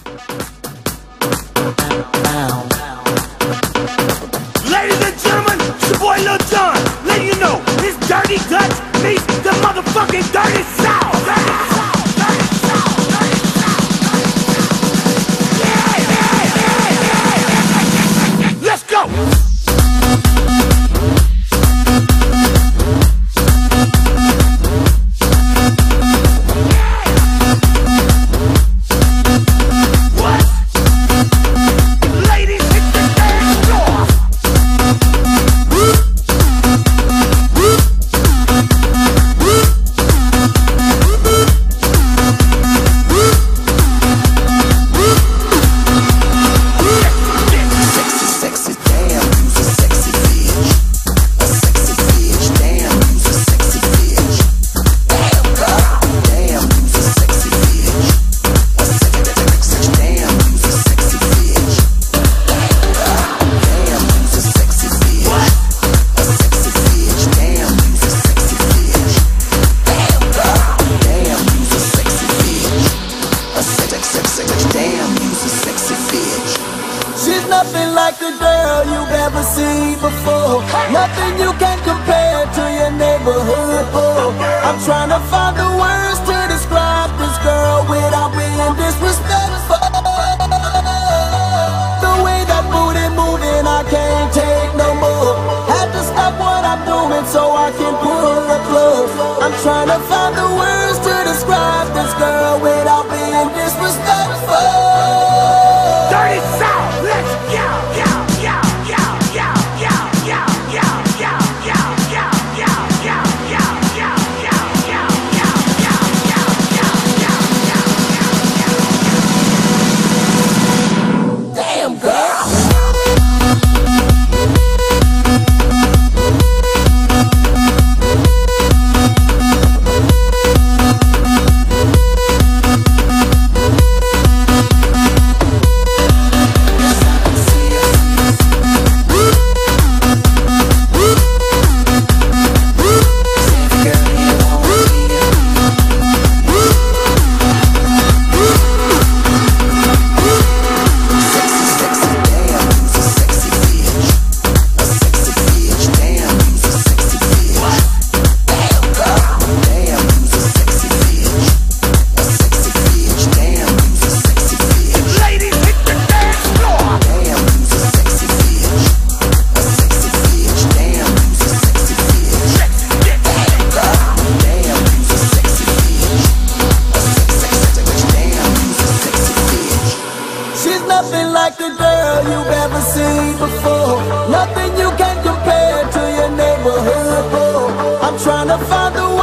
Ladies and gentlemen, it's your boy Lil Jon, letting you know this Dirty Dutch meets the motherfucking Dirty South. Let's go! She's nothing like a girl you've ever seen before. Nothing you can compare to your neighborhood boy. I'm trying to find the words to describe this girl without being disrespectful. The way that booty moving, I can't take no more. Had to stop what I'm doing so I can pull the plug. I'm trying to find the words to describe this girl without being disrespectful. Dirty South, let's go! Damn girl! Nothing like the girl you've ever seen before. Nothing you can compare to your neighborhood boy. I'm trying to find the